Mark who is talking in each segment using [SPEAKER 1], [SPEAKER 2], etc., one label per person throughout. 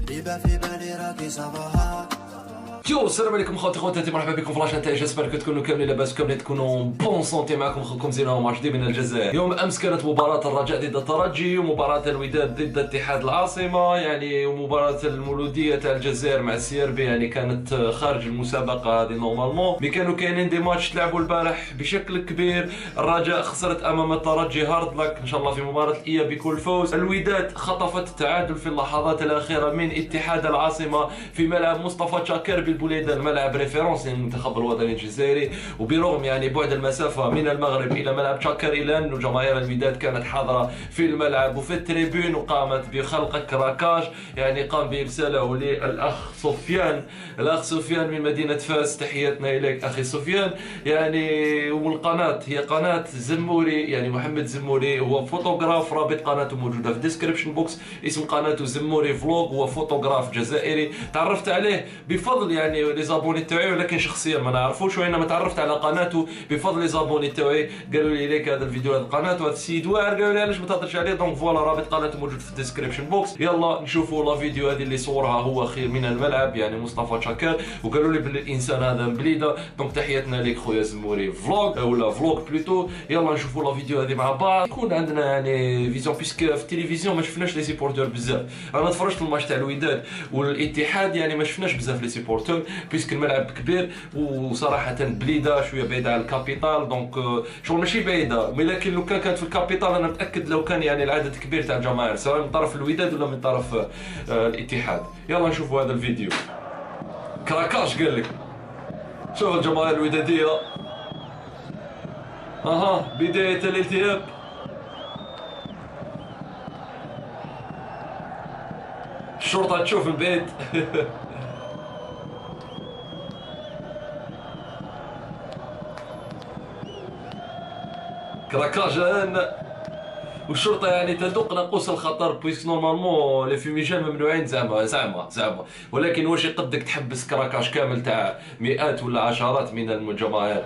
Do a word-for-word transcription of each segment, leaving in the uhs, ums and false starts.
[SPEAKER 1] بيبان في بالي راكي صباحا.
[SPEAKER 2] يو السلام عليكم خوتي خواتاتي، مرحبا بكم في لاشين تاعي. جيسبر كو تكونوا كاملين لاباس كاملين تكونوا بون سونتي. معكم خوكم زينو ماتش دي من الجزائر. يوم امس كانت مباراة الرجاء ضد الترجي ومباراة الوداد ضد اتحاد العاصمة يعني، ومباراة المولودية تاع الجزائر مع السي ار بي يعني كانت خارج المسابقة هذه نورمالمون. مي كانوا كاينين دي ماتش تلعبوا البارح بشكل كبير. الرجاء خسرت امام الترجي هارد لك ان شاء الله في مباراة الاياب بكل فوز. الوداد خطفت التعادل في اللحظات الاخيرة من اتحاد العاصمة في ملعب مصطفى تشاكر بالبوليدان، ملعب ريفيرونس للمنتخب الوطني الجزائري. وبرغم يعني بعد المسافه من المغرب الى ملعب تشاكر، الا انه جماهير الوداد كانت حاضره في الملعب وفي التريبون، وقامت بخلق كراكاج يعني. قام برساله للاخ سفيان، الاخ سفيان من مدينه فاس، تحياتنا اليك اخي سفيان يعني. والقناه هي قناه زموري يعني، محمد زموري هو فوتوغراف، رابط قناته موجوده في الديسكريبشن بوكس. اسم قناته زموري فلوغ، هو فوتوغراف جزائري. تعرفت عليه بفضل يعني لي زابوني تاعي، ولكن شخصيا ما نعرفوش، وانما تعرفت على قناته بفضل لي زابوني تاعي. قالوا لي ليك هذا الفيديو هذا القناه وهذا السيد واعر، قالوا لي علاش ما تهضرش عليه. دونك فوالا رابط قناته موجود في الديسكريبشن بوكس. يلا نشوفوا لا فيديو هذه اللي صورها هو خير من الملعب يعني مصطفى تشاكر. وقالوا لي باللي الانسان هذا مبليده. دونك تحياتنا ليك خويا زموري فلوغ ولا فلوغ بلوتو. يلا نشوفوا لا فيديو هذه مع بعض. يكون عندنا يعني فيزيون، بيسك في التلفزيون ما شفناش لي سيبورتور بزاف. انا تفرجت الماتش تاع الوداد والاتحاد يعني ما شفناش بزاف لي سيبورتور، بيسك الملعب كبير وصراحه بليده شويه بعيده على الكابيتال. دونك شغل ماشي بعيده، ولكن لو كان كانت في الكابيتال انا متاكد لو كان يعني العدد كبير تاع الجماهير سواء من طرف الوداد ولا من طرف آه الاتحاد. يلا نشوفوا هذا الفيديو. كراكاش قال لك. شوف الجماهير الوداديه. اها بدايه الالتهاب. الشرطه تشوف من بعيد. كراكاج هنا. والشرطه يعني تذوق ناقوس الخطر، بويسك نورمالمون لي فيميجان ممنوعين زعما زعما زعما، ولكن واش يقدك تحبس كراكاج كامل تاع مئات ولا عشرات من الجماهير؟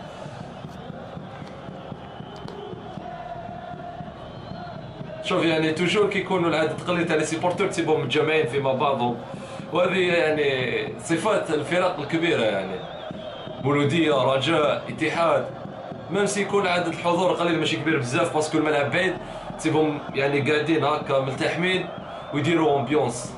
[SPEAKER 2] شوف يعني توجور كيكونوا العدد قليل تاع لي سيبورتور تسيبهم متجمعين فيما بعضهم، وهذه يعني صفات الفرق الكبيره يعني، مولوديه، رجاء، اتحاد. ميم سي يكون عدد الحضور قليل ماشي كبير بزاف باسكو الملعب بعيد، تسيبهم يعني قاعدين هكا ملتحمين ويديروا امبيونس.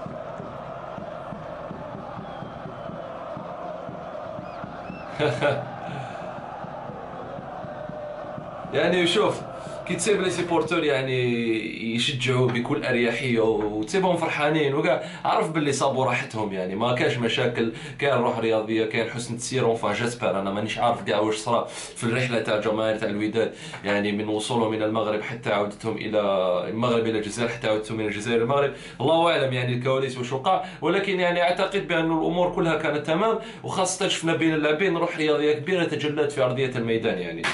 [SPEAKER 2] يعني شوف كي تسيب لي سيبورتور يعني يشجعوا بكل اريحيه وتسيبهم فرحانين وكاع، عرف باللي صابوا راحتهم يعني، ما كاش مشاكل، كاين روح رياضيه، كاين حسن تسير. اونفا جيسبر، انا مانيش عارف كاع واش صرا في الرحله تاع الجماهير تاع الوداد يعني، من وصولهم من المغرب حتى عودتهم الى المغرب الى الجزائر، حتى عودتهم من الجزائر الى المغرب. الله اعلم يعني الكواليس واش وقع، ولكن يعني اعتقد بان الامور كلها كانت تمام، وخاصه شفنا بين اللاعبين روح رياضيه كبيره تجلت في ارضيه الميدان يعني.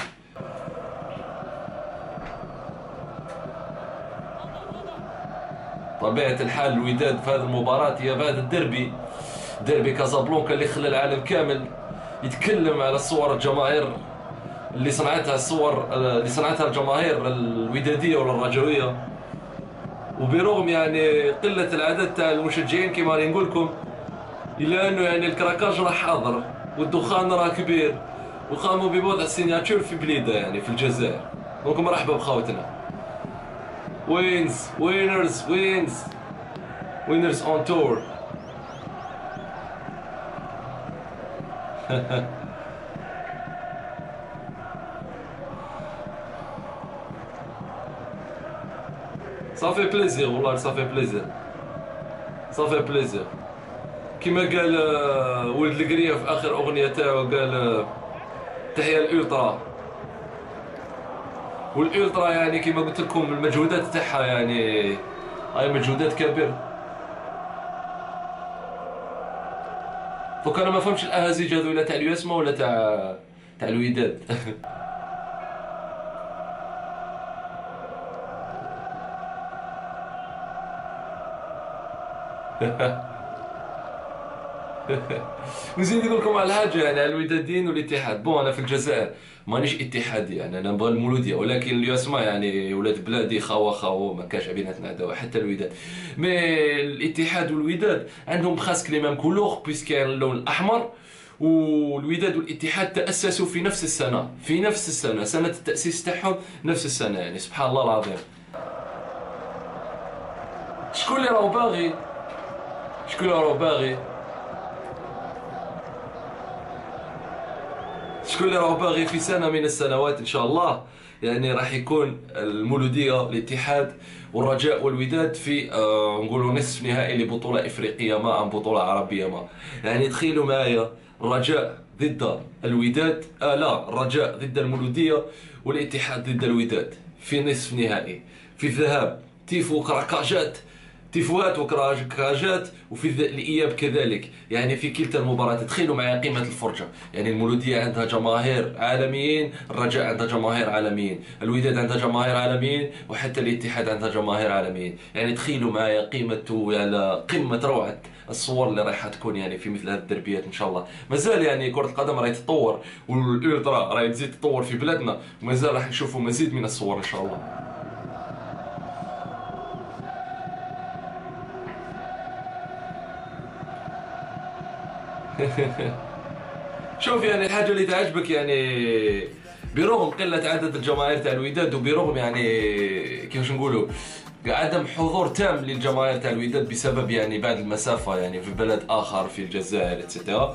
[SPEAKER 2] طبيعة الحال الوداد في هذه المباراة هي في هذا الديربي، ديربي كازابلانكا اللي خلى العالم كامل يتكلم على الصور الجماهير اللي صنعتها، الصور اللي صنعتها الجماهير الودادية ولا الرجوية. وبرغم يعني قلة العدد تاع المشجعين كما راني نقول لكم، إلا أنه يعني الكراكاج راه حاضر والدخان راه كبير، وقاموا بوضع السيناتور في بليده يعني في الجزائر. دونك مرحبا بخاوتنا. وينز وينرز وينز وينرز اون تور. صافي بليزير والله، صافي بليزير، صافي بليزير. كيما قال ولد القريه في اخر اغنيه تاعو، قال تحيا الالترا. والالترا يعني كيما قلت لكم المجهودات تاعها يعني هاي مجهودات كبيره. دوك انا ما فهمتش الاهازيج هذولا تاع اليوسما ولا تاع تاع الوداد. نزيد نقول لكم على حاجه يعني على الوداديين والاتحاد. بون انا في الجزائر مانيش اتحادي يعني، انا نبغى المولوديه، ولكن اللي يسمع يعني ولاد بلادي خاوه خاوه ما كاش بيناتنا عداوه حتى الوداد. مي الاتحاد والوداد عندهم خاص لي ميم كولور بويسك كاين اللون الاحمر. والوداد والاتحاد تاسسوا في نفس السنه، في نفس السنه، سنه التاسيس تاعهم نفس السنه يعني، سبحان الله العظيم. شكون اللي راهو باغي شكون اللي راهو باغي شكون اللي راهو باغي في سنه من السنوات ان شاء الله يعني راح يكون المولوديه الاتحاد والرجاء والوداد في آه نقولوا نصف نهائي لبطوله افريقيه ما ام بطوله عربيه ما. يعني تخيلوا معايا الرجاء ضد الوداد، آه لا الرجاء ضد المولوديه والاتحاد ضد الوداد في نصف نهائي. في الذهاب تيفو كراكاجات تيفوات وكراكاجات، وفي الاياب كذلك. يعني في كلتا المباريات تخيلوا معايا قيمه الفرجه. يعني المولوديه عندها جماهير عالميين، الرجاء عندها جماهير عالميين، الوداد عندها جماهير عالميين، وحتى الاتحاد عندها جماهير عالميين. يعني تخيلوا معايا قيمه على قمه روعه الصور اللي رايحه تكون يعني في مثل هذه الدربيات ان شاء الله. مازال يعني كره القدم راهي تتطور، والالترا راهي تزيد تطور في بلادنا، ومازال راح نشوفوا مزيد من الصور ان شاء الله. شوف يعني الحاجه اللي تعجبك يعني برغم قله عدد الجماهير تاع الوداد، وبرغم يعني كيفاش نقولوا عدم حضور تام للجماهير تاع الوداد بسبب يعني بعد المسافه يعني في بلد اخر في الجزائر اتسيتيرا،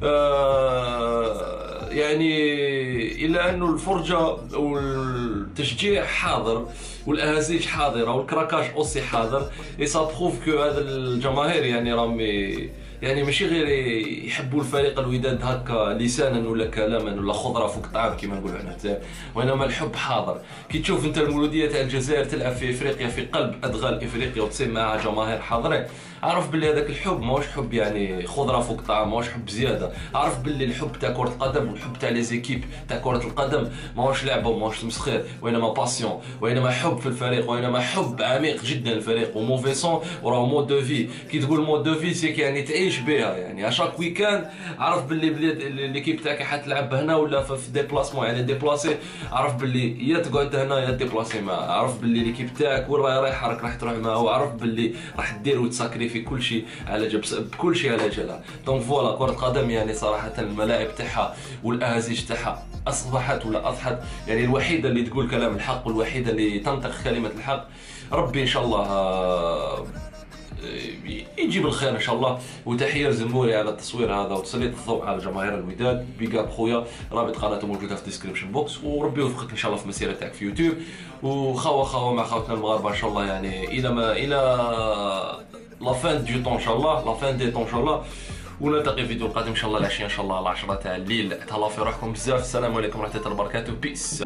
[SPEAKER 2] آه يعني الا انه الفرجه والتشجيع حاضر والاهازيج حاضره والكراكاج اوسي حاضر. اي سا بروف كو هذا الجماهير يعني راهم يعني ماشي غير يحبوا الفريق الوداد هكا لسانا ولا كلاما ولا خضره فوق الطعام كما نقولوا حنا، وانما الحب حاضر. كي تشوف انت المولوديه تاع الجزائر تلعب في افريقيا في قلب ادغال افريقيا وتصير معها جماهير حاضرين، عرف باللي هذاك الحب ماهوش حب يعني خضره فوق الطعام، ماهوش حب زياده. عرف باللي الحب تاع كره القدم والحب تاع لي زيكيب تاع كره القدم ماهوش لعبه وماهوش تمسخير، وانما باسيون، وانما حب في الفريق، وانما حب عميق جدا الفريق وموفيسون وراه مود دو في. كي تقول مود دو في سيك يعني تعيش بها يعني اشاك ويكاند. عرف باللي ليكيب تاعك حتلعب هنا ولا في ديبلاسمون يعني ديبلاسي، عرف باللي يا تقعد هنا يا ديبلاسي معاه. عرف باللي ليكيب تاعك وين راهي رايحه راك راح تروح معاه، وعرف باللي راح دير وتساكري في كل شيء على جب بكل شيء على جالها. دونك فوالا كرة القدم يعني صراحة الملاعب تاعها والاهازيج تاعها اصبحت ولا اصبحت يعني الوحيدة اللي تقول كلام الحق والوحيدة اللي تنطق كلمة الحق. ربي ان شاء الله يجيب الخير ان شاء الله. وتحيه لزموري على التصوير هذا وتسليط الضوء على جماهير الوداد. بيقاب خويا، رابط قناته موجوده في الديسكريبشن بوكس، وربي يوفقك ان شاء الله في المسيره تاعك في يوتيوب. وخاوه خاوه مع خوتنا المغاربه ان شاء الله يعني الى ما الى لا فان دو طون ان شاء الله، لا فان دي طون ان شاء الله. ونلتقي في فيديو القادم ان شاء الله العشيه ان شاء الله على عشرة تاع الليل. تهلاو في روحكم بزاف. السلام عليكم ورحمه الله وبركاته. بيس.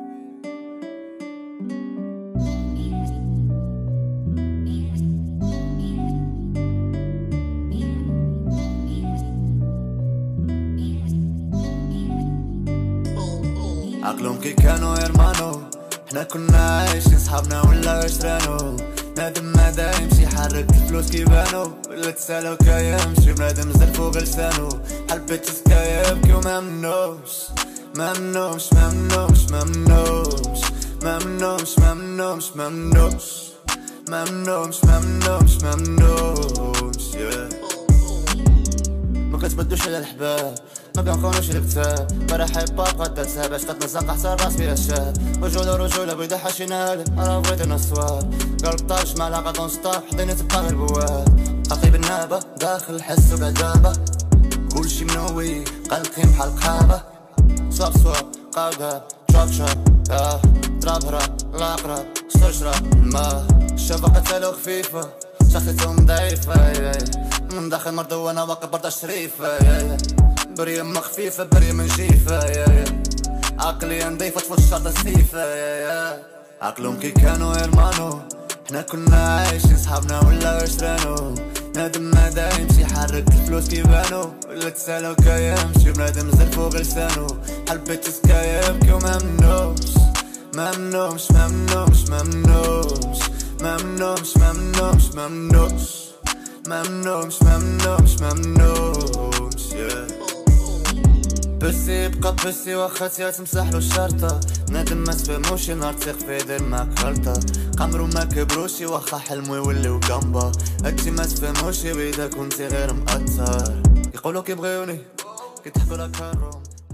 [SPEAKER 1] عقلهم كي كانوا يرمانو، حنا كنا عايشين صحابنا ولا عشرانو. نادم ما دايم شي حرك الفلوس كيبانو، ولا تسالو كيمشي بنادم زاد فوق لسانو. حلبت سكايا يبكي وما منوش ما منوش ما منوش ما منوش ما منوش ما منوش ما منوش ما منوش ما منوش ما منوش ما كتبدوش على الحباب، ما كنخونوش الكتاب. برا حيبا بغات تساب باش كتنسق احسن راس فيها الشاب. رجولة رجولة بيضا حاشينا هاله، راه بغيتنا الصواب. قلب طاش مع لاقا دون ستوب، حضيني تبقى غير بواب. خاطي بالنابة داخل الحس وبعدابة، كلشي منوي قلقين بحال قحابة. صواب صواب قاودة شوب شوب اه ضرب هرب لاقرب استشرب ما. الشفقة تالو خفيفة شخصيتهم ضعيفة، من داخل مرضى وانا واقف برضا شريفة. برية ما خفيفة برية من جيفة، عقلي نضيفة تفوت الشرطة سيفة. عقلهم كي كانوا يرمانو، حنا كنا عايشين صحابنا ولا عشرانو. نادم ما دايم شي حرك الفلوس كيبانو، ولا تسالو كيمشي بنادم زاد فوق لسانو. حلبت سكايا يبكي وما منوش ما منوش ما منوش ما منوش ما منوش ما منوش ما منوش ممنومش ممنومش ممنومش yeah. بسي يبقى بسي واخا تيا تمسحلو الشرطة نادم ما تفهموش نهار تيق فيه دير معاك غلطة قمرو ما كبروشي واخا حلمو يوليو قنبة هادشي ما تفهموشي وإذا كنتي غير مأثر يقولو كيبغيوني كيضحكو لك هالروم